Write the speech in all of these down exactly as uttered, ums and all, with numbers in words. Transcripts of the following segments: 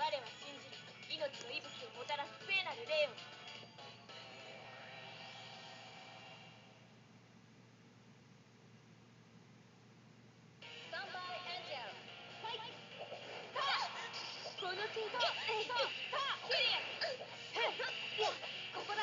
我は信じる。命の息吹をもたらす聖なる霊を。この程度。そうさあキリアへっいやここだ。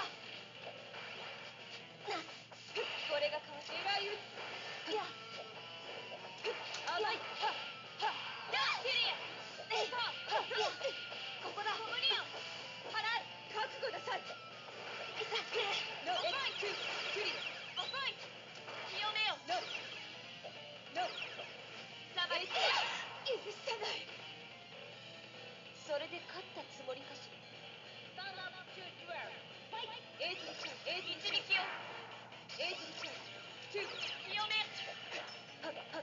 これがかわせらゆいや甘いはっはっだキリアそういやここだ。コムニオン払う。覚悟なさい。ノーエクキリア遅い。清めよ。ノーノーサバリ許さない。それで勝ったつもりかしら。エイズリちゃん、エイズリ導きよ。エイズリちゃん、トゥー、清め。はっはっはっ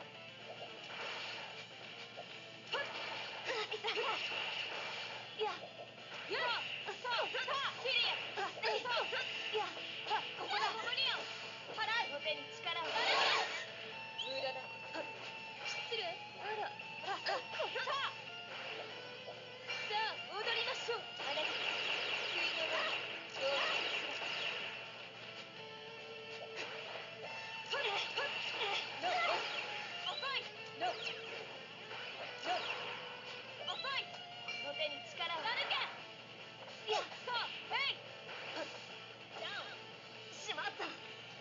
いやいやそうさあキリアそういやはここだ。コムニオン払う。の手に力を。無駄なこと。失礼。あらあさあさあ踊りましょう。あなた救いの輪に挑戦する。それノー遅い。ノーノー遅い。の手に力を。なるかいやそうヘイダウンしまった。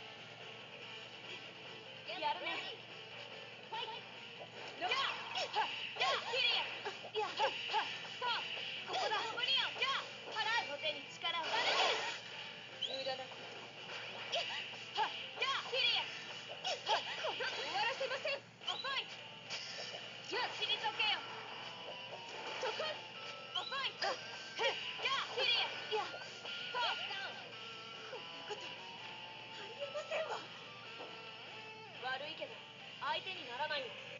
やるね。じゃあじゃあキリアいやそうここだ。コムニオンじゃあ払う。の手に力を。無駄なこと。はっじゃあキリアはっ終わらせません。遅い。じゃあ退けよ。そこ遅い。はっへっじゃあキリアいやそうこんなことありえませんわ。悪いけど相手にならないわ。